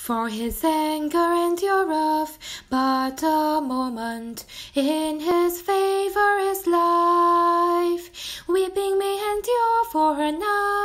For his anger endureth but a moment, in his favour is life. Weeping may endure for a night,